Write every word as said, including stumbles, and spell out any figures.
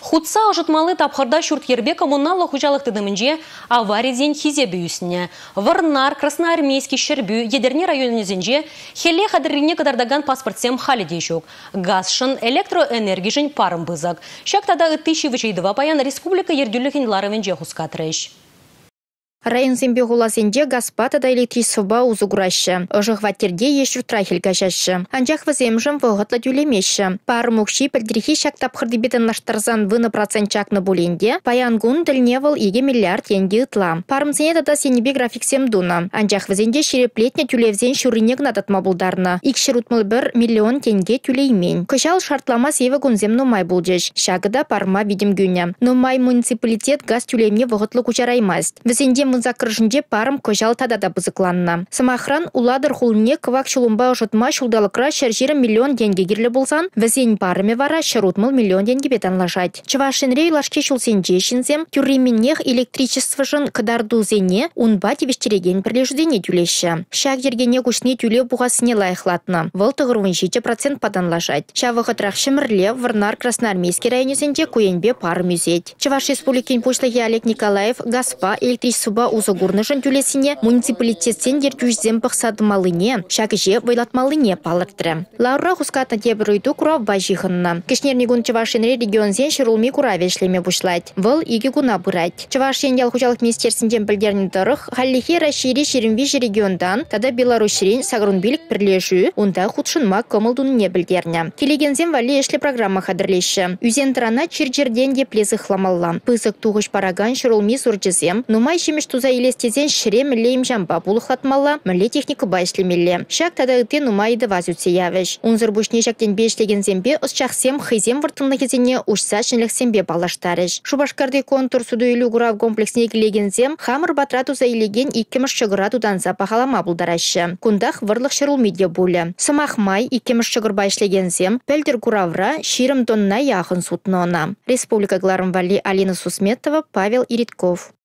Хутса ожытмалы тапхарда шурт ербе коммуналы хужалық тыдымынже аварийден хизе бүйісіне. Варнар, Красноармейский, Шербю, Едерне районезінже хеле қадыррине кадардаган паспортсем халі дейшук. Газшын, электроэнергижін парым бызак. Шактада тысяча два паян республика ердюліхін ларывенже хускатрыш. Район зембе гуласенде гаспата да электричество узуграща. Ожық ваттерде ешур трахел гашашы. Анжақ ваземжым вғытла дюлемеші. Пар мукши пәлдірхи шак тапқырды бетін лаштарзан вына процент чакны буленде, паянгун ділневыл еге миллиард енге ытла. Парымзене дада сенебе графиксем дуна. Анжақ вазенде шереплетне тюлевзен шуринек надатма булдарна. Икшер утмыл бір миллион тенге тюлеймен. Кышал шартлама севі гунзем нумай булдеш. Шагыда парма видим гюня. Нумай муниципалитет газ тюлемне вғытлы кучараймаст. Вазенде музакржынде парым кожал тадада бызыкланна. Самахран уладыр хулне квак шулумба ожытма шулдалыкра шаржирым миллион деньги гирле болсан, вазень парыме вара шарутмыл миллион деньги бетан лажать. Чавашинрей лашке шулсенже шинзем, тюрременнех электричество жын кадарду зене, унба тивештереген прилеждене тюлеща. Шак ергене кушне тюле буғасыне лайықлатна. Вылтығырвын жете процент падан лажать. Чавығытрах шымырле Варнар Красноармейский районезенде куенбе парым юзет. Чаваш республикин почтаги Олег Николаев Гаспа электричество узагурнышын тюлесіне муниципалитеттен ертюжзем пықсадымалыне, шакыже вайлатмалыне палыртыры. Лаура хускатна тебіройду кура бажихынна. Кешнерні гун Чавашенре регионзен шырулми кура вешлеме бушлать. Выл иги гуна бұрать. Чавашен ялхужалық министерсінден білдерні дырық, халлихе расшири шеремвижі региондан, тада Беларусьрен сагрунбилік бірлежу, онда худшынма көмылдуын не білдерні. Телегензен вали ешлі программа қадырлеші. Үзен тұрана чир-чирден де плезі хламалла. Пызық туғыш параган шырулми суржызем, нумай шемеш туза елестезен шіре мілейм жамба бұлықлатмалла, мүлі технику байшлемелі. Шак тада үтен нумайды вазютсе явеш. Унзыр бұшне шактен бешлеген зембе ұсчақсем хызем выртынлы кезене ұшса шынлық зембе балаштарыш. Шубашкарды контур суду үйлі ғурав комплексіне келеген зем хамыр батра туза елеген иккеміш шығыра туданса пахалама бұлдарашы. Кундах вырлық шырул меде бұлі. Сымақ май иккеміш шығыр байшлеген зем пәлдір ғуравра ширым тонна яғын сутнона. Республика Гларым Вали Алина Сусметова, Павел Иритков.